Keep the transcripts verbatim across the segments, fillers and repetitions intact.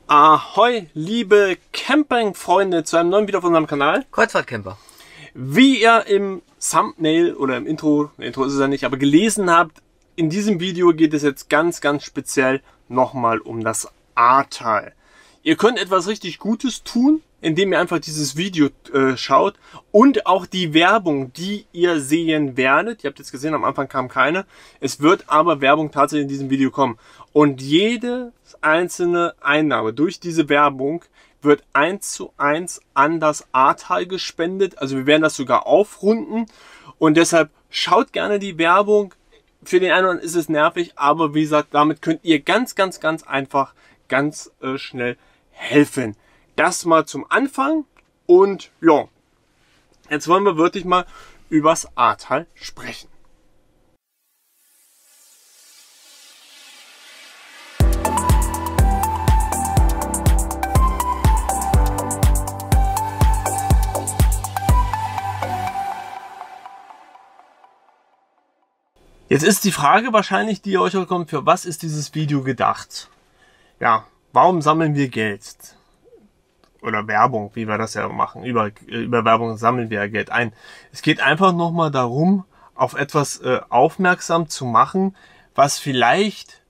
Ahoi, liebe Camping-Freunde, zu einem neuen Video auf unserem Kanal. Kreuzfahrtcamper. Wie ihr im Thumbnail oder im Intro, Intro ist es ja nicht, aber gelesen habt, in diesem Video geht es jetzt ganz, ganz speziell nochmal um das Ahrtal. Ihr könnt etwas richtig Gutes tun, indem ihr einfach dieses Video äh, schaut und auch die Werbung, die ihr sehen werdet. Ihr habt jetzt gesehen, am Anfang kam keine. Es wird aber Werbung tatsächlich in diesem Video kommen. Und jede einzelne Einnahme durch diese Werbung wird eins zu eins an das Ahrtal gespendet. Also wir werden das sogar aufrunden. Und deshalb schaut gerne die Werbung. Für den einen oder anderen ist es nervig, aber wie gesagt, damit könnt ihr ganz, ganz, ganz einfach, ganz äh, schnell helfen. Das mal zum Anfang und ja, jetzt wollen wir wirklich mal übers Ahrtal sprechen. Jetzt ist die Frage wahrscheinlich, die euch auch kommt, für was ist dieses Video gedacht? Ja, warum sammeln wir Geld? Oder Werbung, wie wir das ja machen. Über, über Werbung sammeln wir ja Geld ein. Es geht einfach nochmal darum, auf etwas äh, aufmerksam zu machen, was vielleicht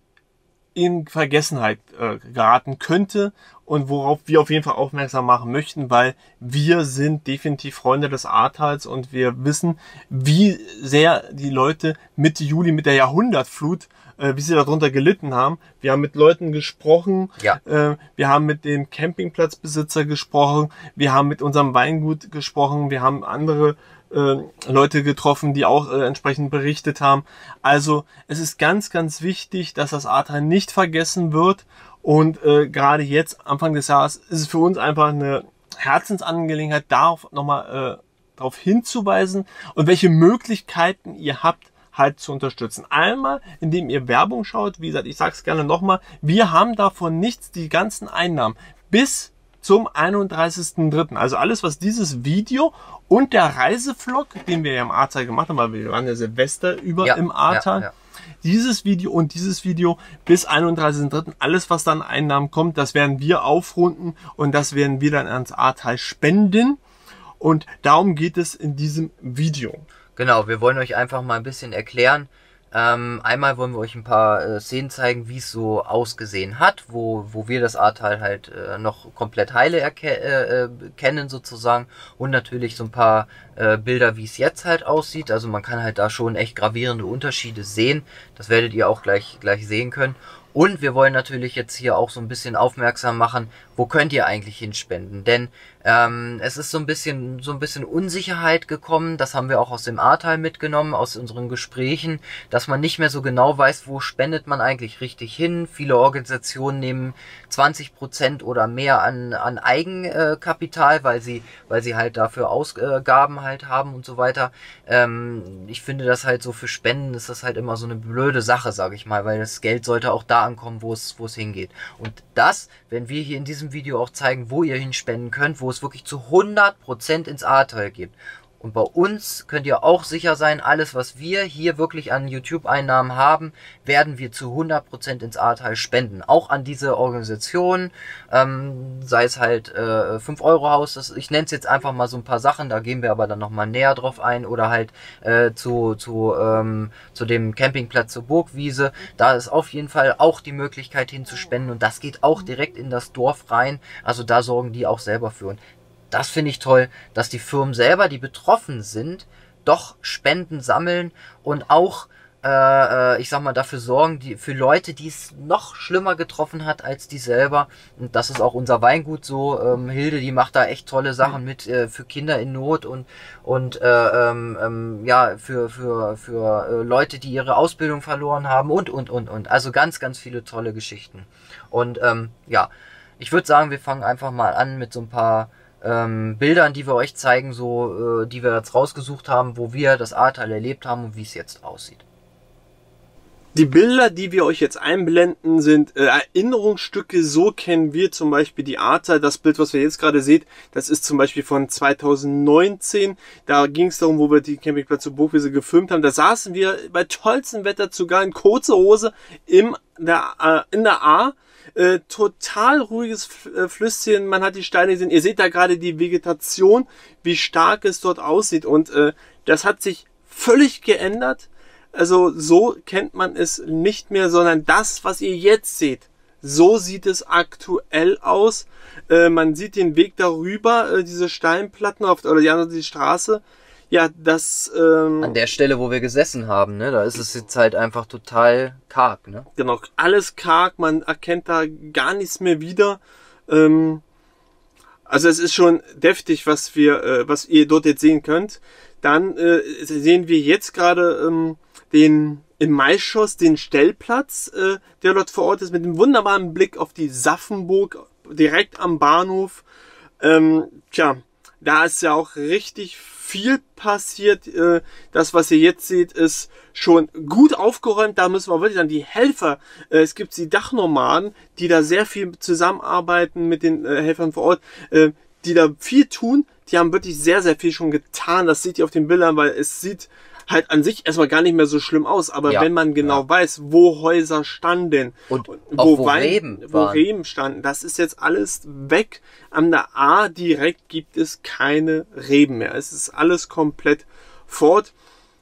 in Vergessenheit äh, geraten könnte und worauf wir auf jeden Fall aufmerksam machen möchten, weil wir sind definitiv Freunde des Ahrtals und wir wissen, wie sehr die Leute Mitte Juli mit der Jahrhundertflut, äh, wie sie darunter gelitten haben. Wir haben mit Leuten gesprochen, ja. äh, wir haben mit dem Campingplatzbesitzer gesprochen, wir haben mit unserem Weingut gesprochen, wir haben andere äh, Leute getroffen, die auch äh, entsprechend berichtet haben. Also es ist ganz, ganz wichtig, dass das Ahrtal nicht vergessen wird. Und äh, gerade jetzt, Anfang des Jahres, ist es für uns einfach eine Herzensangelegenheit, darauf nochmal äh, darauf hinzuweisen und welche Möglichkeiten ihr habt, halt zu unterstützen. Einmal, indem ihr Werbung schaut. Wie gesagt, ich sage es gerne nochmal, wir haben davon nichts, die ganzen Einnahmen bis zum einunddreißigsten dritten Also alles, was dieses Video und der Reisevlog, den wir ja im Ahrtal gemacht haben, weil wir waren ja Silvester über ja, im Ahrtal, ja, ja. Dieses Video und dieses Video bis einunddreißigsten dritten alles, was dann Einnahmen kommt, das werden wir aufrunden und das werden wir dann ans Ahrtal spenden. Und darum geht es in diesem Video. Genau, wir wollen euch einfach mal ein bisschen erklären. Ähm, einmal wollen wir euch ein paar äh, Szenen zeigen, wie es so ausgesehen hat, wo, wo wir das Ahrtal halt äh, noch komplett heile äh, äh, kennen sozusagen, und natürlich so ein paar äh, Bilder, wie es jetzt halt aussieht. Also man kann halt da schon echt gravierende Unterschiede sehen. Das werdet ihr auch gleich, gleich sehen können. Und wir wollen natürlich jetzt hier auch so ein bisschen aufmerksam machen, wo könnt ihr eigentlich hinspenden? Denn ähm, es ist so ein bisschen so ein bisschen Unsicherheit gekommen, das haben wir auch aus dem Ahrtal mitgenommen, aus unseren Gesprächen, dass man nicht mehr so genau weiß, wo spendet man eigentlich richtig hin. Viele Organisationen nehmen zwanzig Prozent oder mehr an, an Eigenkapital, weil sie, weil sie halt dafür Ausgaben halt haben und so weiter. Ähm, ich finde das halt so, für Spenden ist das halt immer so eine blöde Sache, sage ich mal, weil das Geld sollte auch da ankommen, wo es, wo es hingeht. Und das, wenn wir hier in diesem Video auch zeigen, wo ihr hinspenden könnt, wo es wirklich zu hundert Prozent ins Ahrtal geht. Und bei uns könnt ihr auch sicher sein, alles, was wir hier wirklich an YouTube-Einnahmen haben, werden wir zu hundert Prozent ins Ahrtal spenden. Auch an diese Organisation, ähm, sei es halt äh, fünf Euro Haus, das, ich nenne es jetzt einfach mal so ein paar Sachen, da gehen wir aber dann nochmal näher drauf ein, oder halt äh, zu, zu, ähm, zu dem Campingplatz zur Burgwiese. Da ist auf jeden Fall auch die Möglichkeit hinzuspenden und das geht auch direkt in das Dorf rein, also da sorgen die auch selber für. Und das finde ich toll, dass die Firmen selber, die betroffen sind, doch Spenden sammeln und auch, äh, ich sag mal, dafür sorgen, die, für Leute, die es noch schlimmer getroffen hat als die selber. Und das ist auch unser Weingut so. Ähm, Hilde, die macht da echt tolle Sachen mit äh, für Kinder in Not und und äh, ähm, ja für für für äh, Leute, die ihre Ausbildung verloren haben und und und und. Also ganz ganz viele tolle Geschichten. Und ähm, ja, ich würde sagen, wir fangen einfach mal an mit so ein paar Ähm, Bildern, die wir euch zeigen, so äh, die wir jetzt rausgesucht haben, wo wir das Ahrtal erlebt haben und wie es jetzt aussieht. Die Bilder, die wir euch jetzt einblenden, sind äh, Erinnerungsstücke. So kennen wir zum Beispiel die Ahrtal. Das Bild, was ihr jetzt gerade seht, das ist zum Beispiel von zweitausendneunzehn. Da ging es darum, wo wir die Campingplatz zur Burgwiese gefilmt haben. Da saßen wir bei tollstem Wetter sogar in kurzer Hose im, der, äh, in der Ahr. Äh, total ruhiges Flüsschen, man hat die Steine gesehen. Ihr seht da gerade die Vegetation, wie stark es dort aussieht. Und äh, das hat sich völlig geändert. Also so kennt man es nicht mehr, sondern das, was ihr jetzt seht, so sieht es aktuell aus. Äh, man sieht den Weg darüber, äh, diese Steinplatten auf, oder die andere die Straße. Ja, das... Ähm, An der Stelle, wo wir gesessen haben, ne, da ist es jetzt halt einfach total karg, ne? Genau, alles karg, man erkennt da gar nichts mehr wieder. Ähm, also es ist schon deftig, was wir, äh, was ihr dort jetzt sehen könnt. Dann äh, sehen wir jetzt gerade ähm, den im Maischoss den Stellplatz, äh, der dort vor Ort ist, mit einem wunderbaren Blick auf die Saffenburg direkt am Bahnhof. Ähm, tja, da ist ja auch richtig viel passiert. Äh, das, was ihr jetzt seht, ist schon gut aufgeräumt. Da müssen wir wirklich dann die Helfer, äh, es gibt die Dachnomaden, die da sehr viel zusammenarbeiten mit den äh, Helfern vor Ort, äh, die da viel tun. Die haben wirklich sehr, sehr viel schon getan. Das seht ihr auf den Bildern, weil es sieht halt an sich erstmal gar nicht mehr so schlimm aus. Aber ja, wenn man genau ja. weiß, wo Häuser standen und wo, wo Wein, Reben wo waren. Reben standen, das ist jetzt alles weg. An der A direkt gibt es keine Reben mehr. Es ist alles komplett fort.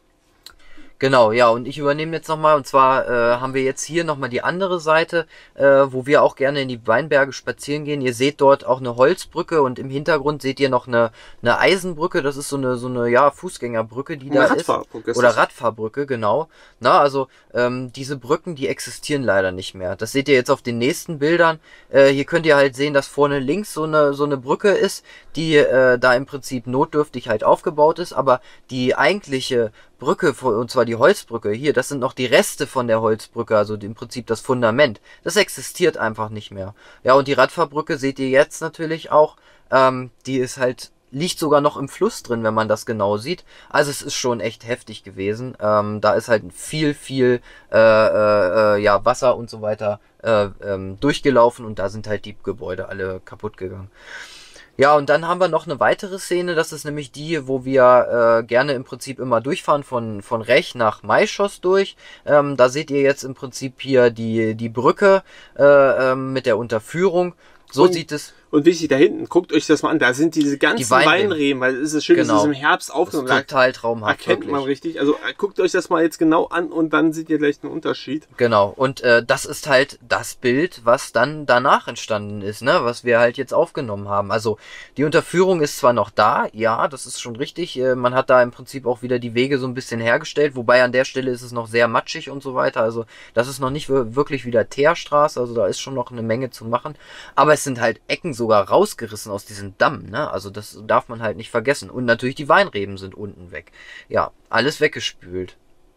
Genau, ja, und ich übernehme jetzt nochmal, und zwar äh, haben wir jetzt hier nochmal die andere Seite, äh, wo wir auch gerne in die Weinberge spazieren gehen. Ihr seht dort auch eine Holzbrücke und im Hintergrund seht ihr noch eine, eine Eisenbrücke, das ist so eine, so eine ja, Fußgängerbrücke, die da ist. Radfahrbrücke ist Oder das. Radfahrbrücke, genau. Na, also ähm, diese Brücken, die existieren leider nicht mehr. Das seht ihr jetzt auf den nächsten Bildern. Äh, hier könnt ihr halt sehen, dass vorne links so eine, so eine Brücke ist, die äh, da im Prinzip notdürftig halt aufgebaut ist, aber die eigentliche Brücke, und zwar die Holzbrücke, hier, das sind noch die Reste von der Holzbrücke, also im Prinzip das Fundament. Das existiert einfach nicht mehr. Ja, und die Radfahrbrücke seht ihr jetzt natürlich auch, ähm, die ist halt, liegt sogar noch im Fluss drin, wenn man das genau sieht. Also es ist schon echt heftig gewesen. Ähm, da ist halt viel, viel äh, äh, ja, Wasser und so weiter äh, ähm, durchgelaufen und da sind halt die Gebäude alle kaputt gegangen. Ja, und dann haben wir noch eine weitere Szene, das ist nämlich die, wo wir äh, gerne im Prinzip immer durchfahren von von Rech nach Maischoss durch. Ähm, da seht ihr jetzt im Prinzip hier die die Brücke äh, ähm, mit der Unterführung. So und, sieht es. Und wichtig, da hinten, guckt euch das mal an, da sind diese ganzen Die Weinreben. Weinreben, weil es ist schön, Genau. es ist im Herbst aufgenommen. Das ist total traumhaft. Erkennt wirklich. man richtig. Also guckt euch das mal jetzt genau an und dann seht ihr gleich einen Unterschied. Genau, und äh, das ist halt das Bild, was dann danach entstanden ist, ne, was wir halt jetzt aufgenommen haben. Also die Unterführung ist zwar noch da, ja, das ist schon richtig. Äh, man hat da im Prinzip auch wieder die Wege so ein bisschen hergestellt, wobei an der Stelle ist es noch sehr matschig und so weiter. Also das ist noch nicht wirklich wieder Teerstraße, also da ist schon noch eine Menge zu machen. Aber es sind halt Ecken sogar rausgerissen aus diesem Damm, ne? Also das darf man halt nicht vergessen. Und natürlich die Weinreben sind unten weg. Ja, alles weggespült.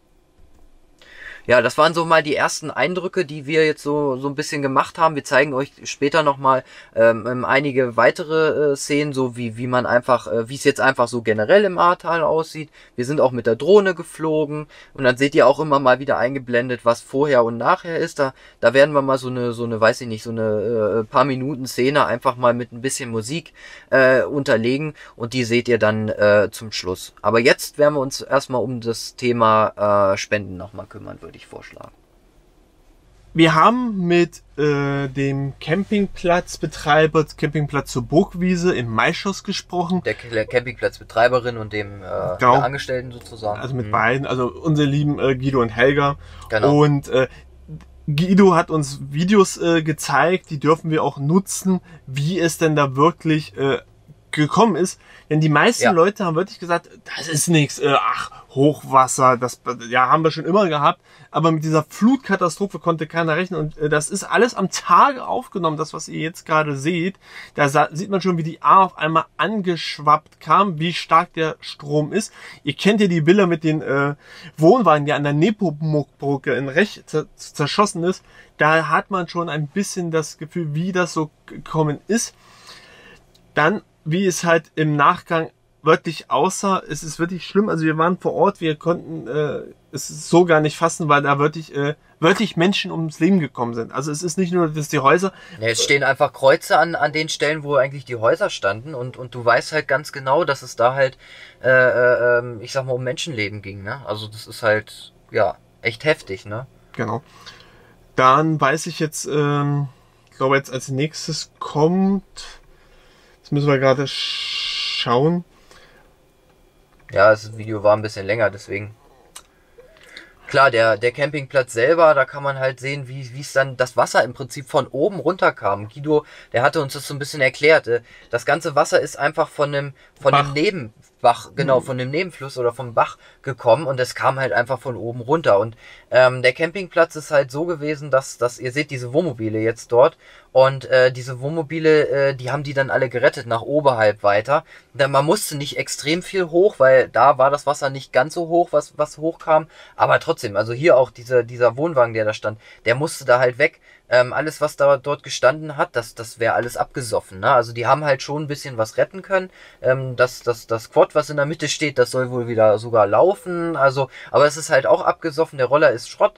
Ja, das waren so mal die ersten Eindrücke, die wir jetzt so so ein bisschen gemacht haben. Wir zeigen euch später nochmal ähm, einige weitere äh, Szenen, so wie wie man einfach, äh, wie es jetzt einfach so generell im Ahrtal aussieht. Wir sind auch mit der Drohne geflogen und dann seht ihr auch immer mal wieder eingeblendet, was vorher und nachher ist. Da da werden wir mal so eine so eine, weiß ich nicht, so eine äh, paar Minuten Szene einfach mal mit ein bisschen Musik äh, unterlegen und die seht ihr dann äh, zum Schluss. Aber jetzt werden wir uns erstmal um das Thema äh, Spenden nochmal kümmern, würde ich vorschlagen. Wir haben mit äh, dem Campingplatzbetreiber, Campingplatz zur Burgwiese im Maischoss gesprochen. Der Campingplatzbetreiberin und dem äh, genau. der Angestellten sozusagen. Also mit mhm. beiden, also unsere lieben äh, Guido und Helga. Genau. Und äh, Guido hat uns Videos äh, gezeigt, die dürfen wir auch nutzen, wie es denn da wirklich äh, gekommen ist. Denn die meisten ja. Leute haben wirklich gesagt, das ist nichts, äh, ach, Hochwasser, das ja haben wir schon immer gehabt, aber mit dieser Flutkatastrophe konnte keiner rechnen und äh, das ist alles am Tage aufgenommen, das was ihr jetzt gerade seht. Da sieht man schon, wie die A auf einmal angeschwappt kam, wie stark der Strom ist. Ihr kennt ja die Bilder mit den äh, Wohnwagen, die an der Nepomuk-Brücke in Rech zerschossen ist. Da hat man schon ein bisschen das Gefühl, wie das so gekommen ist. Dann, wie es halt im Nachgang wirklich aussah, es ist wirklich schlimm. Also wir waren vor Ort, wir konnten äh, es so gar nicht fassen, weil da wirklich, äh, wirklich Menschen ums Leben gekommen sind. Also es ist nicht nur, dass die Häuser... Ja, es stehen einfach Kreuze an, an den Stellen, wo eigentlich die Häuser standen und, und du weißt halt ganz genau, dass es da halt, äh, äh, ich sag mal, um Menschenleben ging, ne? Also das ist halt, ja, echt heftig, ne? Genau. Dann weiß ich jetzt... Ähm, glaube, jetzt als nächstes kommt, jetzt müssen wir gerade schauen. Ja, das Video war ein bisschen länger, deswegen. Klar, der, der Campingplatz selber, da kann man halt sehen, wie wie es dann das Wasser im Prinzip von oben runterkam. Guido, der hatte uns das so ein bisschen erklärt. Das ganze Wasser ist einfach von einem, von einem Nebenbach, genau, von dem Nebenfluss oder vom Bach gekommen und es kam halt einfach von oben runter. Und ähm, der Campingplatz ist halt so gewesen, dass, dass ihr seht diese Wohnmobile jetzt dort und äh, diese Wohnmobile, äh, die haben die dann alle gerettet nach oberhalb weiter. Denn man musste nicht extrem viel hoch, weil da war das Wasser nicht ganz so hoch, was, was hochkam, aber trotzdem, also hier auch dieser, dieser Wohnwagen, der da stand, der musste da halt weg. Ähm, alles, was da dort gestanden hat, das, das wäre alles abgesoffen. Ne? Also die haben halt schon ein bisschen was retten können. Ähm, das, das, das Quad, was in der Mitte steht, das soll wohl wieder sogar laufen. Also, aber es ist halt auch abgesoffen, der Roller ist Schrott.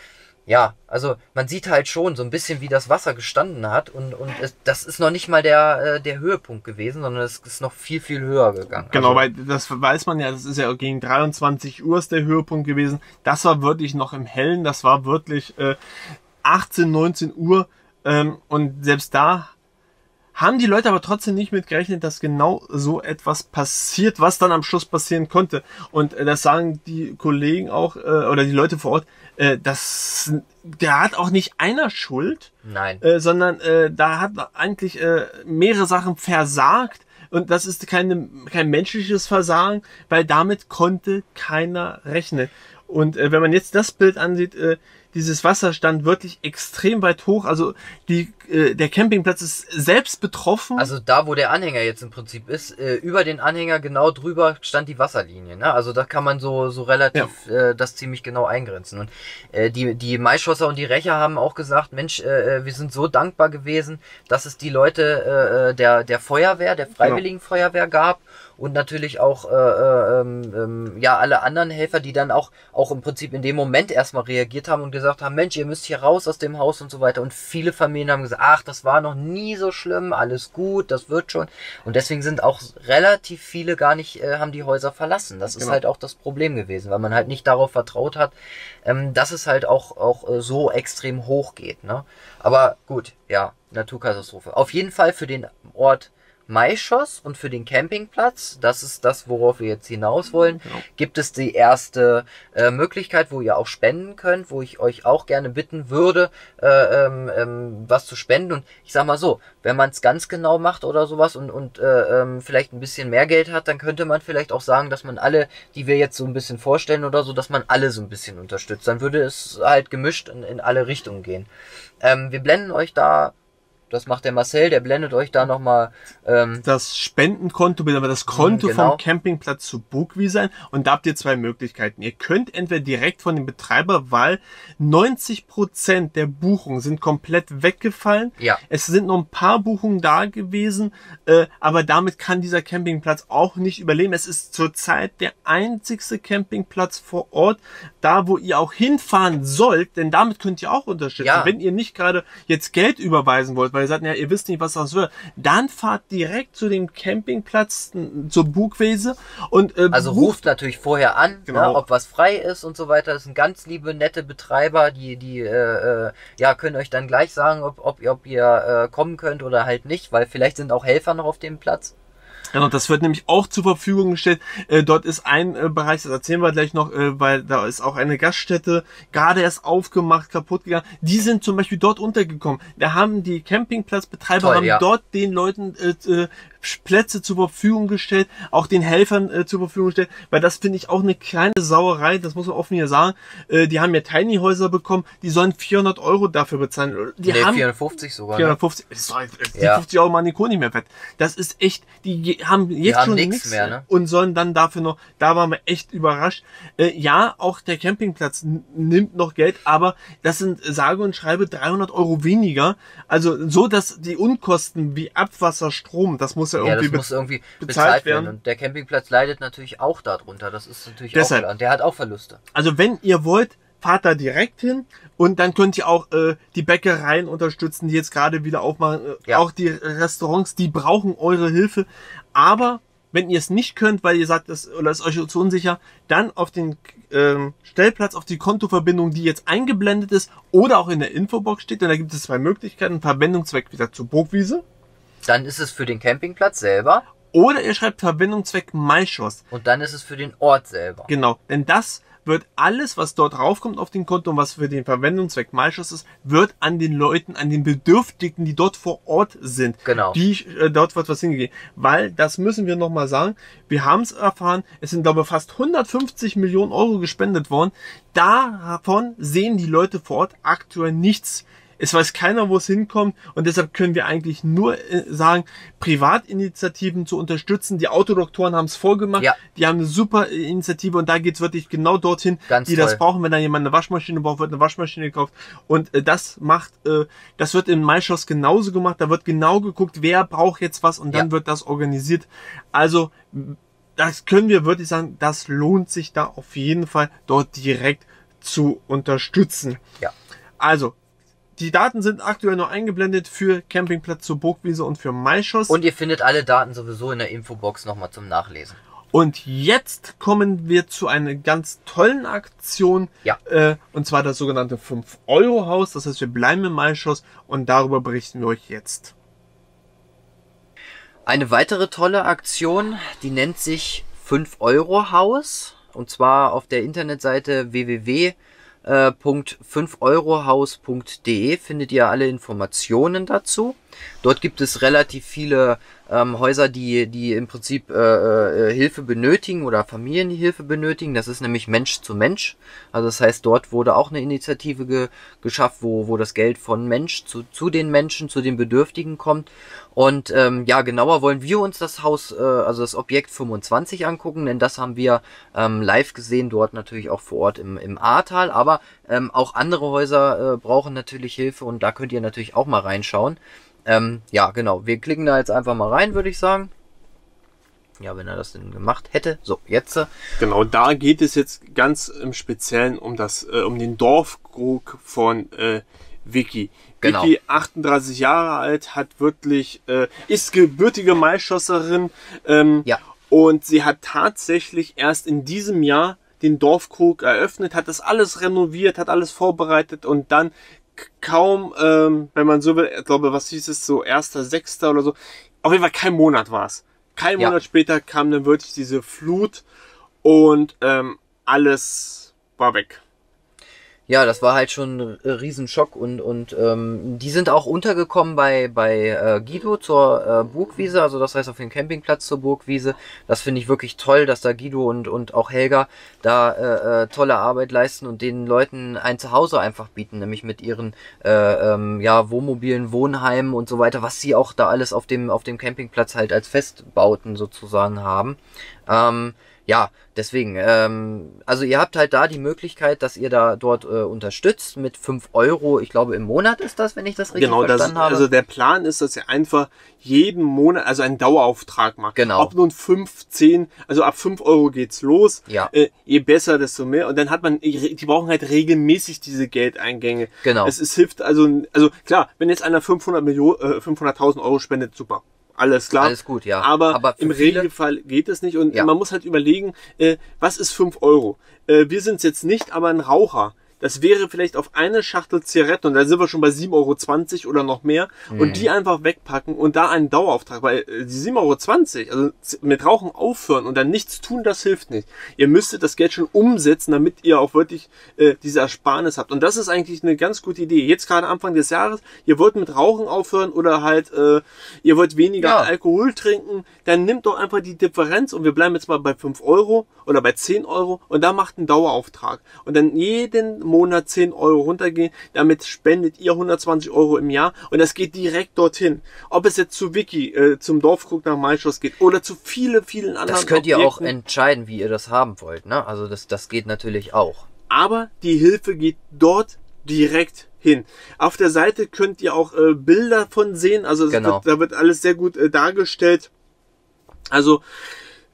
Ja, also man sieht halt schon so ein bisschen, wie das Wasser gestanden hat und, und es, das ist noch nicht mal der, äh, der Höhepunkt gewesen, sondern es ist noch viel, viel höher gegangen. Genau, also, weil das weiß man ja, das ist ja gegen dreiundzwanzig Uhr ist der Höhepunkt gewesen. Das war wirklich noch im Hellen, das war wirklich äh, achtzehn, neunzehn Uhr ähm, und selbst da haben die Leute aber trotzdem nicht mit gerechnet, dass genau so etwas passiert, was dann am Schluss passieren konnte. Und äh, das sagen die Kollegen auch, äh, oder die Leute vor Ort, äh, das, der hat auch nicht einer Schuld. Nein. Äh, sondern äh, da hat eigentlich äh, mehrere Sachen versagt. Und das ist keine, kein menschliches Versagen, weil damit konnte keiner rechnen. Und äh, wenn man jetzt das Bild ansieht, äh, dieses Wasser stand wirklich extrem weit hoch. Also die, äh, der Campingplatz ist selbst betroffen. Also da, wo der Anhänger jetzt im Prinzip ist, äh, über den Anhänger genau drüber stand die Wasserlinie. Ne? Also da kann man so so relativ ja. äh, das ziemlich genau eingrenzen. Und äh, die die Maischosser und die Rächer haben auch gesagt, Mensch, äh, wir sind so dankbar gewesen, dass es die Leute äh, der der Feuerwehr, der Freiwilligen genau. Feuerwehr gab. Und natürlich auch äh, ähm, ähm, ja alle anderen Helfer, die dann auch auch im Prinzip in dem Moment erstmal reagiert haben und gesagt haben, Mensch, ihr müsst hier raus aus dem Haus und so weiter. Und viele Familien haben gesagt, ach, das war noch nie so schlimm, alles gut, das wird schon. Und deswegen sind auch relativ viele gar nicht, äh, haben die Häuser verlassen. Das genau. ist halt auch das Problem gewesen, weil man halt nicht darauf vertraut hat, ähm, dass es halt auch auch äh, so extrem hoch geht. Ne? Aber gut, ja, Naturkatastrophe. Auf jeden Fall für den Ort Maischoss und für den Campingplatz, das ist das, worauf wir jetzt hinaus wollen, genau. gibt es die erste äh, Möglichkeit, wo ihr auch spenden könnt, wo ich euch auch gerne bitten würde, äh, ähm, ähm, was zu spenden. Und ich sag mal so, wenn man es ganz genau macht oder sowas und, und äh, ähm, vielleicht ein bisschen mehr Geld hat, dann könnte man vielleicht auch sagen, dass man alle, die wir jetzt so ein bisschen vorstellen oder so, dass man alle so ein bisschen unterstützt. Dann würde es halt gemischt in, in alle Richtungen gehen. Ähm, wir blenden euch da, das macht der Marcel, der blendet euch da nochmal ähm, das Spendenkonto, aber das Konto genau. vom Campingplatz zu Bugwieser ein. Und da habt ihr zwei Möglichkeiten. Ihr könnt entweder direkt von dem Betreiber, weil neunzig Prozent der Buchungen sind komplett weggefallen. Ja. Es sind noch ein paar Buchungen da gewesen, äh, aber damit kann dieser Campingplatz auch nicht überleben. Es ist zurzeit der einzigste Campingplatz vor Ort, da wo ihr auch hinfahren sollt, denn damit könnt ihr auch unterstützen. Ja. Wenn ihr nicht gerade jetzt Geld überweisen wollt, weil ihr sagt, ja, ihr wisst nicht, was das wird, dann fahrt direkt zu dem Campingplatz, zur Bugwiese und äh, also ruft natürlich vorher an, genau. ne, ob was frei ist und so weiter. Das sind ganz liebe, nette Betreiber, die die äh, ja können euch dann gleich sagen, ob ob, ob ihr äh, kommen könnt oder halt nicht, weil vielleicht sind auch Helfer noch auf dem Platz. Genau, das wird nämlich auch zur Verfügung gestellt. Äh, dort ist ein äh, Bereich, das erzählen wir gleich noch, äh, weil da ist auch eine Gaststätte gerade erst aufgemacht, kaputt gegangen. Die sind zum Beispiel dort untergekommen. Da haben die Campingplatzbetreiber Toll, haben ja. dort den Leuten äh, äh, Plätze zur Verfügung gestellt, auch den Helfern äh, zur Verfügung gestellt, weil das finde ich auch eine kleine Sauerei, das muss man offen hier sagen. Äh, die haben ja Tiny Häuser bekommen, die sollen vierhundert Euro dafür bezahlen. Die nee, haben vierhundertfünfzig sogar. vierhundertfünfzig, ne? Sorry, die ja. fünfzig Euro machen die Kohle nicht mehr wett. Das ist echt, die haben jetzt die haben schon nichts nichts mehr, ne? Und sollen dann dafür noch, da waren wir echt überrascht. Äh, ja, auch der Campingplatz nimmt noch Geld, aber das sind sage und schreibe dreihundert Euro weniger. Also so, dass die Unkosten wie Abwasser, Strom, das muss ja irgendwie, ja, das muss irgendwie bezahlt, bezahlt werden. werden. Und der Campingplatz leidet natürlich auch darunter. Das ist natürlich Deshalb, auch klar. Und der hat auch Verluste. Also wenn ihr wollt, fahrt da direkt hin und dann könnt ihr auch äh, die Bäckereien unterstützen, die jetzt gerade wieder aufmachen. Äh, ja. Auch die Restaurants, die brauchen eure Hilfe. Aber Wenn ihr es nicht könnt, weil ihr sagt, das, oder ist euch zu unsicher, dann auf den ähm, Stellplatz, auf die Kontoverbindung, die jetzt eingeblendet ist oder auch in der Infobox steht. Und da gibt es zwei Möglichkeiten. Verwendungszweck wieder zur Burgwiese. Dann ist es für den Campingplatz selber. Oder ihr schreibt Verwendungszweck Maischoss. Und dann ist es für den Ort selber. Genau, denn das wird alles, was dort raufkommt auf den Konto und was für den Verwendungszweck Maischoss ist, wird an den Leuten, an den Bedürftigen, die dort vor Ort sind, genau. die äh, dort wird was hingegeben. Weil, das müssen wir nochmal sagen, wir haben es erfahren, es sind glaube ich fast hundertfünfzig Millionen Euro gespendet worden. Davon sehen die Leute vor Ort aktuell nichts. Es weiß keiner, wo es hinkommt und deshalb können wir eigentlich nur äh, sagen, Privatinitiativen zu unterstützen. Die Autodoktoren haben es vorgemacht, ja. Die haben eine super Initiative und da geht es wirklich genau dorthin, Ganz die toll. Das brauchen. Wenn da jemand eine Waschmaschine braucht, wird eine Waschmaschine gekauft und äh, das macht, äh, das wird im Maischoss genauso gemacht. Da wird genau geguckt, wer braucht jetzt was und dann ja. wird das organisiert. Also das können wir wirklich sagen, das lohnt sich da auf jeden Fall, dort direkt zu unterstützen. Ja. Also die Daten sind aktuell noch eingeblendet für Campingplatz zur Burgwiese und für Maischoss. Und ihr findet alle Daten sowieso in der Infobox nochmal zum Nachlesen. Und jetzt kommen wir zu einer ganz tollen Aktion. Ja. Äh, und zwar das sogenannte fünf Euro Haus. Das heißt, wir bleiben im Maischoss und darüber berichten wir euch jetzt. Eine weitere tolle Aktion, die nennt sich fünf Euro Haus. Und zwar auf der Internetseite w w w punkt fünf euro haus punkt de findet ihr alle Informationen dazu. Dort gibt es relativ viele ähm, Häuser, die die im Prinzip äh, äh, Hilfe benötigen oder Familien, die Hilfe benötigen. Das ist nämlich Mensch zu Mensch. Also das heißt, dort wurde auch eine Initiative ge geschafft, wo, wo das Geld von Mensch zu, zu den Menschen, zu den Bedürftigen kommt. Und ähm, ja, genauer wollen wir uns das Haus, äh, also das Objekt fünfundzwanzig angucken, denn das haben wir ähm, live gesehen, dort natürlich auch vor Ort im, im Ahrtal. Aber ähm, auch andere Häuser äh, brauchen natürlich Hilfe und da könnt ihr natürlich auch mal reinschauen. Ähm, ja, genau. Wir klicken da jetzt einfach mal rein, würde ich sagen. Ja, wenn er das denn gemacht hätte. So, jetzt. Äh, genau, da geht es jetzt ganz im Speziellen um das, äh, um den Dorfkrug von äh, Vicky. Genau. Vicky, achtunddreißig Jahre alt, hat wirklich, äh, ist gebürtige Maischosserin. Ähm, ja. Und sie hat tatsächlich erst in diesem Jahr den Dorfkrug eröffnet, hat das alles renoviert, hat alles vorbereitet und dann kaum, ähm, wenn man so will, ich glaube, was hieß es, so erster, sechster oder so. Auf jeden Fall kein Monat war es. Kein ja. Monat später kam dann wirklich diese Flut und ähm, alles war weg. Ja, das war halt schon ein Riesenschock und und ähm, die sind auch untergekommen bei bei äh, Guido zur äh, Burgwiese, also das heißt auf dem Campingplatz zur Burgwiese. Das finde ich wirklich toll, dass da Guido und und auch Helga da äh, äh, tolle Arbeit leisten und den Leuten ein Zuhause einfach bieten, nämlich mit ihren äh, ähm, ja Wohnmobilen, Wohnheimen und so weiter, was sie auch da alles auf dem auf dem Campingplatz halt als Festbauten sozusagen haben. Ähm, Ja, deswegen, ähm, also ihr habt halt da die Möglichkeit, dass ihr da dort äh, unterstützt mit fünf Euro, ich glaube im Monat ist das, wenn ich das richtig genau, verstanden das, habe. Also der Plan ist, dass ihr einfach jeden Monat, also einen Dauerauftrag macht. Genau. Ob nun fünf, zehn, also ab fünf Euro geht's los. Ja. Äh, je besser, desto mehr. Und dann hat man, die brauchen halt regelmäßig diese Geldeingänge. Genau. Es, es hilft also, also klar, wenn jetzt einer fünfhundert Millionen, äh, fünfhunderttausend Euro spendet, super. Alles klar. Alles gut, ja. Aber, Aber im viele, Regelfall geht es nicht. Und ja. man muss halt überlegen, äh, was ist fünf Euro? Äh, wir sind jetzt nicht, aber ein Raucher. Das wäre vielleicht auf eine Schachtel Zigaretten und da sind wir schon bei sieben Euro zwanzig oder noch mehr Mhm. und die einfach wegpacken und da einen Dauerauftrag, weil äh, die sieben Euro zwanzig, also mit Rauchen aufhören und dann nichts tun, das hilft nicht. Ihr müsstet das Geld schon umsetzen, damit ihr auch wirklich äh, diese Ersparnis habt. Und das ist eigentlich eine ganz gute Idee. Jetzt gerade Anfang des Jahres, ihr wollt mit Rauchen aufhören oder halt äh, ihr wollt weniger Ja. Alkohol trinken, dann nimmt doch einfach die Differenz und wir bleiben jetzt mal bei fünf Euro oder bei zehn Euro und da macht einen Dauerauftrag. Und dann jeden Monat zehn Euro runtergehen, damit spendet ihr hundertzwanzig Euro im Jahr und das geht direkt dorthin. Ob es jetzt zu Vicky, äh, zum Dorfkrug nach Maischoss geht oder zu viele, vielen anderen das könnt ihr auch Objekten. entscheiden, wie ihr das haben wollt, ne? Also das, das geht natürlich auch. Aber die Hilfe geht dort direkt hin. Auf der Seite könnt ihr auch äh, Bilder von sehen, also es Genau. wird, da wird alles sehr gut äh, dargestellt. Also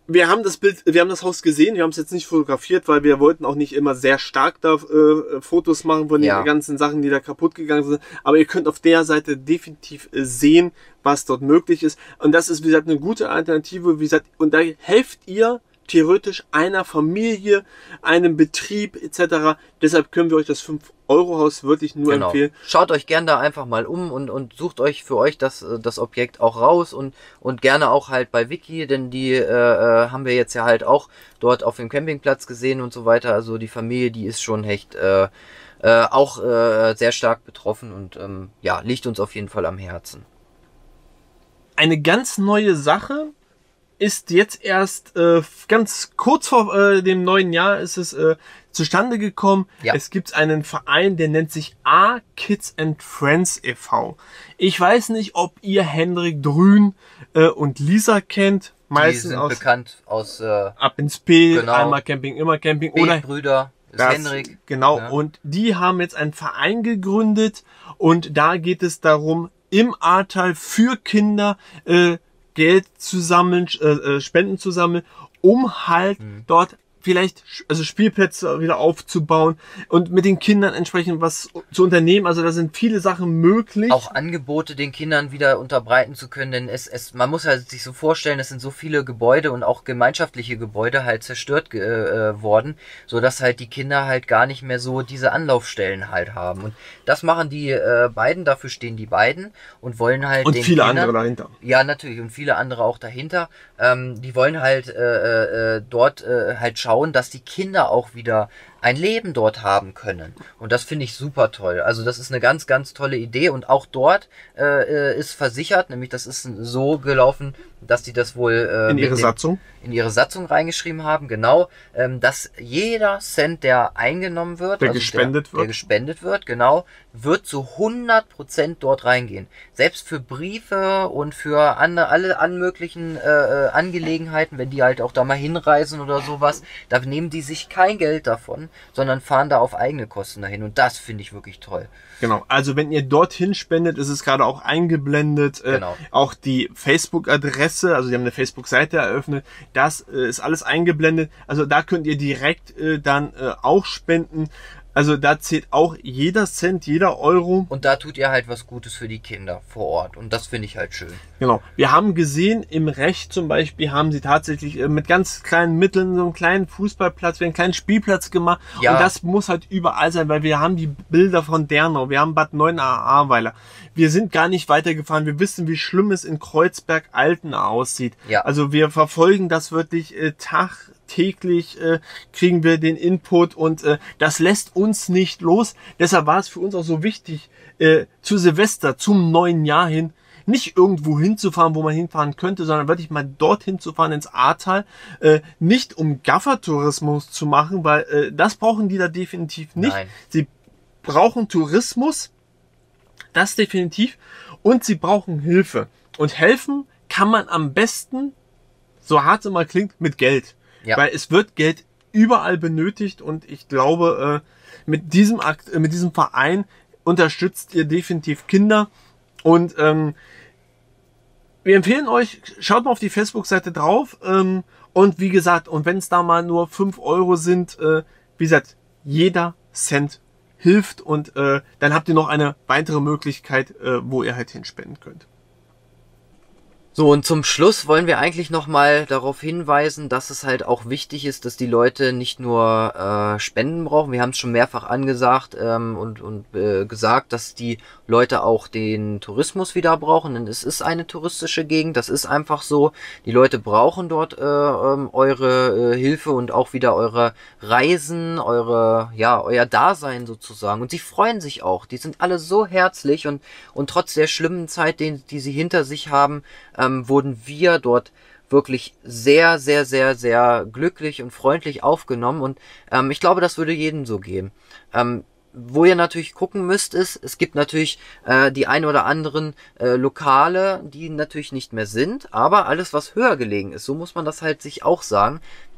wir haben das Bild, wir haben das Haus gesehen, wir haben es jetzt nicht fotografiert, weil wir wollten auch nicht immer sehr stark da äh, Fotos machen von Ja. den ganzen Sachen, die da kaputt gegangen sind. Aber ihr könnt auf der Seite definitiv äh, sehen, was dort möglich ist. Und das ist, wie gesagt, eine gute Alternative. Wie gesagt, und da helft ihr theoretisch einer Familie, einem Betrieb et cetera. Deshalb können wir euch das fünf Euro Haus wirklich nur Genau. empfehlen. Schaut euch gerne da einfach mal um und, und sucht euch für euch das, das Objekt auch raus und, und gerne auch halt bei Wiki, denn die äh, äh, haben wir jetzt ja halt auch dort auf dem Campingplatz gesehen und so weiter. Also die Familie, die ist schon echt äh, äh, auch äh, sehr stark betroffen und ähm, ja, liegt uns auf jeden Fall am Herzen. Eine ganz neue Sache ist jetzt erst äh, ganz kurz vor äh, dem neuen Jahr ist es äh, zustande gekommen. Ja. Es gibt einen Verein, der nennt sich A Kids and Friends e V. Ich weiß nicht, ob ihr Hendrik Drün äh, und Lisa kennt. Die Meistens sind aus bekannt aus äh, Ab ins P, Genau. einmal Camping, immer Camping. Oder Brüder, ist das, Henrik. Genau, Ja. und die haben jetzt einen Verein gegründet und da geht es darum, im Ahrtal für Kinder äh, Geld zu sammeln, äh, äh, Spenden zu sammeln, um halt Mhm. dort vielleicht also Spielplätze wieder aufzubauen und mit den Kindern entsprechend was zu unternehmen. Also da sind viele Sachen möglich. Auch Angebote den Kindern wieder unterbreiten zu können, denn es, es, man muss halt sich so vorstellen, es sind so viele Gebäude und auch gemeinschaftliche Gebäude halt zerstört ge äh, worden, so dass halt die Kinder halt gar nicht mehr so diese Anlaufstellen halt haben. Und das machen die äh, beiden, dafür stehen die beiden und wollen halt und den viele Kindern, andere dahinter. Ja, natürlich. Und viele andere auch dahinter. Ähm, die wollen halt äh, äh, dort äh, halt schauen, dass die Kinder auch wieder ein Leben dort haben können. Und das finde ich super toll. Also das ist eine ganz, ganz tolle Idee. Und auch dort äh, ist versichert, nämlich das ist so gelaufen, dass die das wohl äh, In mit ihre dem- Satzung. in ihre Satzung reingeschrieben haben, genau, ähm, dass jeder Cent, der eingenommen wird, Der gespendet der, wird. der gespendet wird, genau, wird zu hundert Prozent dort reingehen. Selbst für Briefe und für an, alle anmöglichen äh, äh, Angelegenheiten, wenn die halt auch da mal hinreisen oder sowas, da nehmen die sich kein Geld davon, sondern fahren da auf eigene Kosten dahin. Und das finde ich wirklich toll. Genau, also wenn ihr dorthin spendet, ist es gerade auch eingeblendet, äh, Genau. auch die Facebook-Adresse, also die haben eine Facebook-Seite eröffnet, das äh, ist alles eingeblendet, also da könnt ihr direkt äh, dann äh, auch spenden, also da zählt auch jeder Cent, jeder Euro. Und da tut ihr halt was Gutes für die Kinder vor Ort. Und das finde ich halt schön. Genau, wir haben gesehen, im Recht zum Beispiel haben sie tatsächlich äh, mit ganz kleinen Mitteln so einen kleinen Fußballplatz, einen kleinen Spielplatz gemacht. Ja. Und das muss halt überall sein, weil wir haben die Bilder von Dernau, wir haben Bad Neuenahr-Ahrweiler. Wir sind gar nicht weitergefahren, wir wissen, wie schlimm es in Kreuzberg-Altenahr aussieht. Ja. Also wir verfolgen das wirklich äh, tagtäglich, äh, kriegen wir den Input und äh, das lässt uns nicht los. Deshalb war es für uns auch so wichtig, äh, zu Silvester, zum neuen Jahr hin, nicht irgendwo hinzufahren, wo man hinfahren könnte, sondern wirklich mal dorthin zu fahren ins Ahrtal, äh, nicht um Gaffertourismus zu machen, weil äh, das brauchen die da definitiv nicht. Nein. Sie brauchen Tourismus, das definitiv, und sie brauchen Hilfe. Und helfen kann man am besten, so hart es immer klingt, mit Geld. Ja. Weil es wird Geld überall benötigt und ich glaube, äh, mit diesem Akt, äh, mit diesem Verein unterstützt ihr definitiv Kinder. Und ähm, wir empfehlen euch, schaut mal auf die Facebook-Seite drauf. Ähm, und wie gesagt, und wenn es da mal nur fünf Euro sind, äh, wie gesagt, jeder Cent hilft. Und äh, dann habt ihr noch eine weitere Möglichkeit, äh, wo ihr halt hinspenden könnt. So, und zum Schluss wollen wir eigentlich nochmal darauf hinweisen, dass es halt auch wichtig ist, dass die Leute nicht nur äh, Spenden brauchen. Wir haben es schon mehrfach angesagt ähm, und, und äh, gesagt, dass die Leute auch den Tourismus wieder brauchen, denn es ist eine touristische Gegend, das ist einfach so. Die Leute brauchen dort äh, ähm, eure äh, Hilfe und auch wieder eure Reisen, eure, ja, euer Dasein sozusagen. Und sie freuen sich auch. Die sind alle so herzlich und, und trotz der schlimmen Zeit, die, die sie hinter sich haben, ähm, wurden wir dort wirklich sehr, sehr, sehr, sehr glücklich und freundlich aufgenommen und ähm, ich glaube, das würde jedem so gehen. Ähm, wo ihr natürlich gucken müsst, ist, es gibt natürlich äh, die ein oder anderen äh, Lokale, die natürlich nicht mehr sind, aber alles, was höher gelegen ist, so muss man das halt sich auch sagen,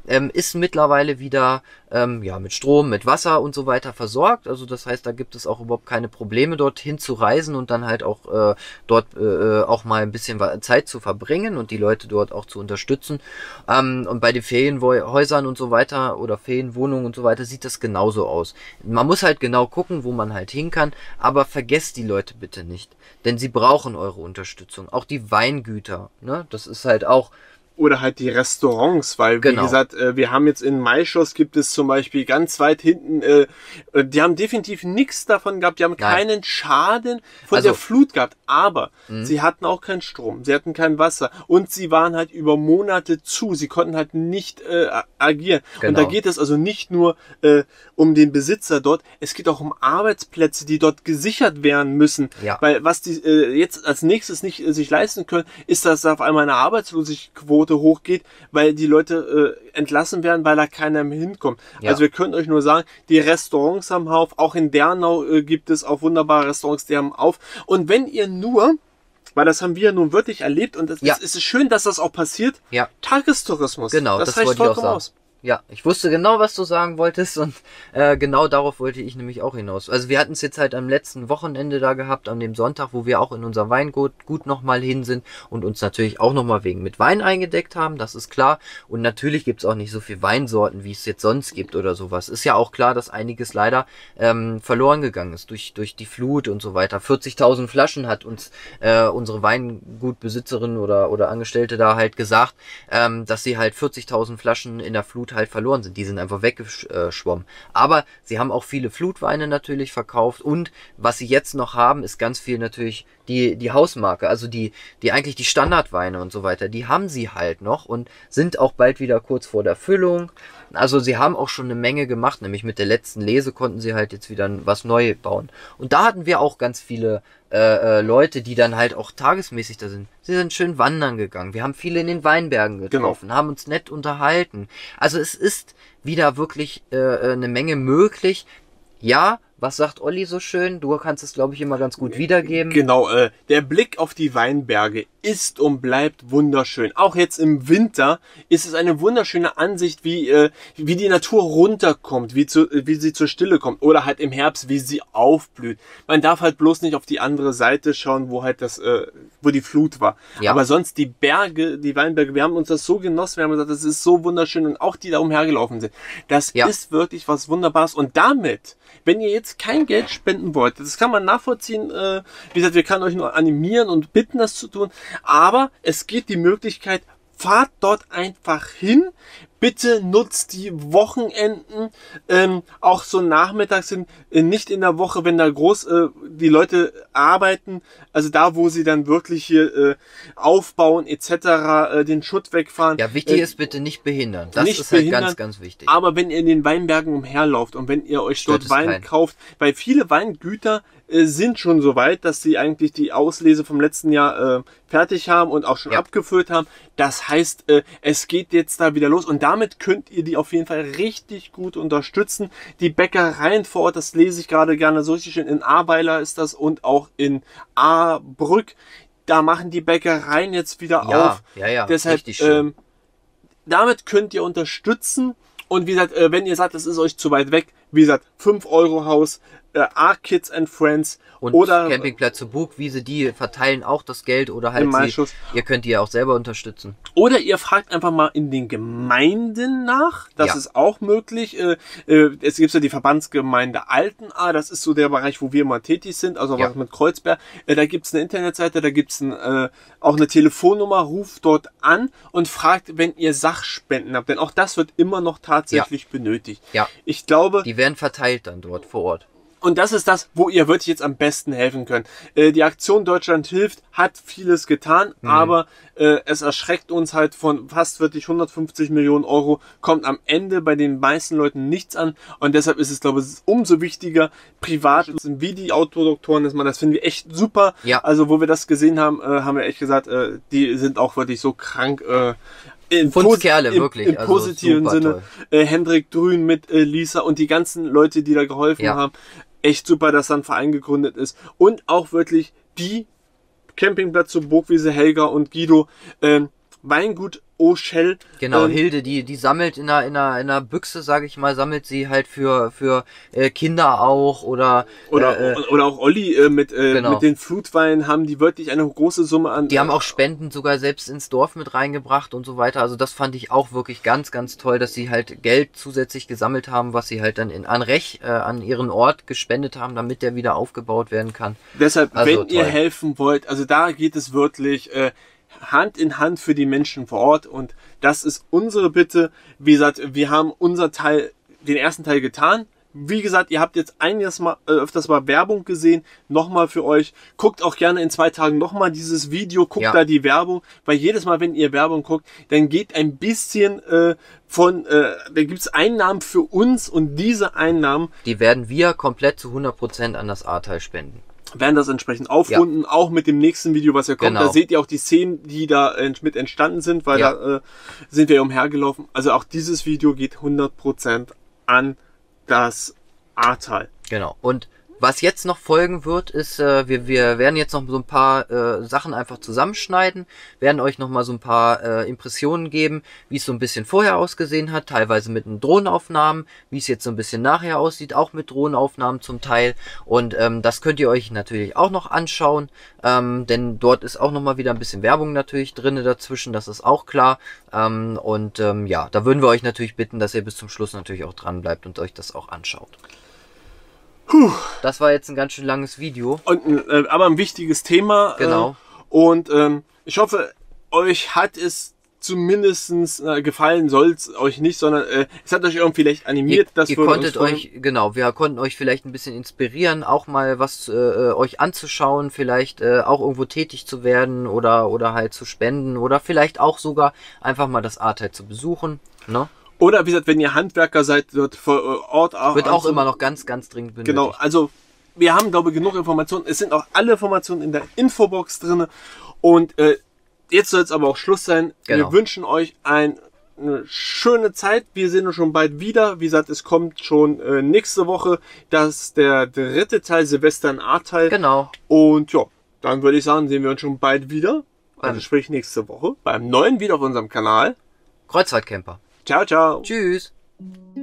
ähm, ist mittlerweile wieder ähm, ja, mit Strom, mit Wasser und so weiter versorgt. Also das heißt, da gibt es auch überhaupt keine Probleme, dorthin zu reisen und dann halt auch äh, dort äh, auch mal ein bisschen Zeit zu verbringen und die Leute dort auch zu unterstützen. Ähm, und bei den Ferienhäusern und so weiter oder Ferienwohnungen und so weiter sieht das genauso aus. Man muss halt genau gucken, wo man halt hin kann, aber vergesst die Leute bitte nicht, denn sie brauchen eure Unterstützung. Auch die Weingüter, ne? Das ist halt auch... Oder halt die Restaurants, weil, wie Genau. gesagt, äh, wir haben jetzt in Maischoss gibt es zum Beispiel ganz weit hinten, äh, äh, die haben definitiv nichts davon gehabt, die haben Nein. keinen Schaden von Also- der Flut gehabt, aber Mhm. sie hatten auch keinen Strom, sie hatten kein Wasser und sie waren halt über Monate zu, sie konnten halt nicht äh, agieren. Und da Genau. geht es also nicht nur äh, um den Besitzer dort, es geht auch um Arbeitsplätze, die dort gesichert werden müssen, Ja. weil was die äh, jetzt als nächstes nicht äh, sich leisten können, ist, dass auf einmal eine Arbeitslosigkeit hochgeht, weil die Leute äh, entlassen werden, weil da keiner mehr hinkommt. Ja. Also wir können euch nur sagen, die Restaurants haben auf, auch in Dernau äh, gibt es auch wunderbare Restaurants, die haben auf. Und wenn ihr nur, weil das haben wir nun wirklich erlebt und es Ja. ist, ist schön, dass das auch passiert, Ja. Tagestourismus. Genau, das, das reicht wollte ich auch vollkommen sagen. aus. Ja, ich wusste genau, was du sagen wolltest und äh, genau darauf wollte ich nämlich auch hinaus. Also wir hatten es jetzt halt am letzten Wochenende da gehabt, an dem Sonntag, wo wir auch in unser Weingut gut nochmal hin sind und uns natürlich auch nochmal wegen mit Wein eingedeckt haben, das ist klar. Und natürlich gibt's auch nicht so viel Weinsorten, wie es jetzt sonst gibt oder sowas. Ist ja auch klar, dass einiges leider ähm, verloren gegangen ist durch durch die Flut und so weiter. vierzigtausend Flaschen hat uns äh, unsere Weingutbesitzerin oder oder Angestellte da halt gesagt, ähm, dass sie halt vierzigtausend Flaschen in der Flut halt verloren sind. Die sind einfach weggeschwommen. Aber sie haben auch viele Flutweine natürlich verkauft und was sie jetzt noch haben, ist ganz viel natürlich die die Hausmarke, also die die eigentlich die Standardweine und so weiter, die haben sie halt noch und sind auch bald wieder kurz vor der Füllung. Also sie haben auch schon eine Menge gemacht, nämlich mit der letzten Lese konnten sie halt jetzt wieder was neu bauen. Und da hatten wir auch ganz viele äh, äh, Leute, die dann halt auch tagesmäßig da sind. Sie sind schön wandern gegangen. Wir haben viele in den Weinbergen getroffen, Genau. haben uns nett unterhalten. Also es ist wieder wirklich äh, äh, eine Menge möglich. Ja, was sagt Olli so schön? Du kannst es, glaube ich, immer ganz gut wiedergeben. Genau, äh, der Blick auf die Weinberge ist und bleibt wunderschön. Auch jetzt im Winter ist es eine wunderschöne Ansicht, wie äh, wie die Natur runterkommt, wie, zu, wie sie zur Stille kommt. Oder halt im Herbst, wie sie aufblüht. Man darf halt bloß nicht auf die andere Seite schauen, wo halt das, äh, wo die Flut war. Ja. Aber sonst die Berge, die Weinberge, wir haben uns das so genossen, wir haben gesagt, das ist so wunderschön. Und auch die da umhergelaufen sind. Das Ja. ist wirklich was Wunderbares. Und damit, wenn ihr jetzt kein Geld spenden wollt, das kann man nachvollziehen, äh, wie gesagt, wir können euch nur animieren und bitten, das zu tun, aber es gibt die Möglichkeit, fahrt dort einfach hin, bitte nutzt die Wochenenden, ähm, auch so nachmittags sind, äh, nicht in der Woche, wenn da groß äh, die Leute arbeiten, also da, wo sie dann wirklich hier äh, aufbauen et cetera, äh, den Schutt wegfahren. Ja, wichtig äh, ist bitte nicht behindern. Das nicht ist halt behindern, ganz, ganz wichtig. Aber wenn ihr in den Weinbergen umherlauft und wenn ihr euch Stört dort es Wein keinen. kauft, weil viele Weingüter äh, sind schon so weit, dass sie eigentlich die Auslese vom letzten Jahr äh, fertig haben und auch schon Ja. abgefüllt haben. Das heißt, äh, es geht jetzt da wieder los und damit könnt ihr die auf jeden Fall richtig gut unterstützen. Die Bäckereien vor Ort, das lese ich gerade gerne so richtig schön, in Ahrweiler ist das und auch in Ahrbrück. Da machen die Bäckereien jetzt wieder Ja, auf. ja, ja, Deshalb, richtig schön. ähm, damit könnt ihr unterstützen. Und wie gesagt, äh, wenn ihr sagt, das ist euch zu weit weg, wie gesagt, fünf Euro Haus, äh, R-Kids and Friends Und oder Campingplätze Burgwiese, die verteilen auch das Geld oder Im halt sie, Maischuss. ihr könnt die ja auch selber unterstützen. Oder ihr fragt einfach mal in den Gemeinden nach. Das Ja. ist auch möglich. Äh, äh, es gibt ja die Verbandsgemeinde Altenahr. Das ist so der Bereich, wo wir mal tätig sind. Also Ja. was mit Kreuzberg. Äh, da gibt's eine Internetseite, da gibt's ein, äh, auch eine Telefonnummer. Ruft dort an und fragt, wenn ihr Sachspenden habt. Denn auch das wird immer noch tatsächlich benötigt. Ja. Ich glaube, Die werden verteilt dann dort vor Ort. und das ist das, wo ihr wirklich jetzt am besten helfen könnt. Äh, die Aktion Deutschland hilft hat vieles getan, Mhm. aber äh, es erschreckt uns halt von fast wirklich hundertfünfzig Millionen Euro, kommt am Ende bei den meisten Leuten nichts an und deshalb ist es, glaube ich, umso wichtiger, privat wie die Autodoktoren, dass man das finden wir echt super. Ja. Also wo wir das gesehen haben, äh, haben wir echt gesagt, äh, die sind auch wirklich so krank. Äh, in Fundskerle, posi- im, wirklich, Im also positiven super Sinne. Äh, Hendrik Drün mit äh, Lisa und die ganzen Leute, die da geholfen Ja. haben. Echt super, dass da ein Verein gegründet ist. Und auch wirklich die Campingplätze Burgwiese, Helga und Guido, ähm, Weingut O-Shell. Genau, ähm, Hilde, die, die sammelt in einer, in einer, in einer Büchse, sage ich mal, sammelt sie halt für, für äh, Kinder auch oder... Oder, äh, oder auch Olli äh, mit, äh, genau. mit den Flutweinen haben die wirklich eine große Summe an... Die haben auch Spenden sogar selbst ins Dorf mit reingebracht und so weiter. Also das fand ich auch wirklich ganz, ganz toll, dass sie halt Geld zusätzlich gesammelt haben, was sie halt dann in, an Rech, äh, an ihren Ort gespendet haben, damit der wieder aufgebaut werden kann. Deshalb, also, wenn toll. ihr helfen wollt, also da geht es wirklich äh, Hand in Hand für die Menschen vor Ort und das ist unsere Bitte. Wie gesagt, wir haben unser Teil, den ersten Teil getan. Wie gesagt, ihr habt jetzt einiges mal, äh, öfters mal Werbung gesehen, nochmal für euch. Guckt auch gerne in zwei Tagen nochmal dieses Video, guckt Ja. da die Werbung, weil jedes Mal, wenn ihr Werbung guckt, dann geht ein bisschen äh, von, äh, da gibt's Einnahmen für uns und diese Einnahmen Die werden wir komplett zu hundert Prozent an das Ahrtal spenden. werden das entsprechend aufrunden, ja. Auch mit dem nächsten Video, was ja kommt. Genau. Da seht ihr auch die Szenen, die da äh, mit entstanden sind, weil Ja. da äh, sind wir umhergelaufen. Also auch dieses Video geht hundert Prozent an das Ahrtal. Genau. Und was jetzt noch folgen wird, ist, äh, wir, wir werden jetzt noch so ein paar äh, Sachen einfach zusammenschneiden, werden euch noch mal so ein paar äh, Impressionen geben, wie es so ein bisschen vorher ausgesehen hat, teilweise mit den Drohnenaufnahmen, wie es jetzt so ein bisschen nachher aussieht, auch mit Drohnenaufnahmen zum Teil. Und ähm, das könnt ihr euch natürlich auch noch anschauen, ähm, denn dort ist auch noch mal wieder ein bisschen Werbung natürlich drin dazwischen, das ist auch klar. Ähm, und ähm, ja, da würden wir euch natürlich bitten, dass ihr bis zum Schluss natürlich auch dran bleibt und euch das auch anschaut. Puh. Das war jetzt ein ganz schön langes Video. Und, äh, aber ein wichtiges Thema. Genau. Äh, und ähm, ich hoffe, euch hat es zumindestens äh, gefallen, soll es euch nicht, sondern äh, es hat euch irgendwie vielleicht animiert, ihr, dass ihr wir konntet uns euch, genau, wir konnten euch vielleicht ein bisschen inspirieren, auch mal was äh, euch anzuschauen, vielleicht äh, auch irgendwo tätig zu werden oder oder halt zu spenden oder vielleicht auch sogar einfach mal das Ahrtal zu besuchen, ne? Oder wie gesagt, wenn ihr Handwerker seid, wird vor Ort auch... Wird auch also, immer noch ganz, ganz dringend benötigt. Genau, also wir haben, glaube ich, genug Informationen. Es sind auch alle Informationen in der Infobox drin. Und äh, jetzt soll es aber auch Schluss sein. Genau. Wir wünschen euch ein, eine schöne Zeit. Wir sehen uns schon bald wieder. Wie gesagt, es kommt schon äh, nächste Woche. Das ist der dritte Teil, Silvester in Ahrtal. Genau. Und ja, dann würde ich sagen, sehen wir uns schon bald wieder. Also Beim- sprich nächste Woche beim neuen Video auf unserem Kanal. Kreuzfahrtcamper. Ciao, ciao. Tschüss.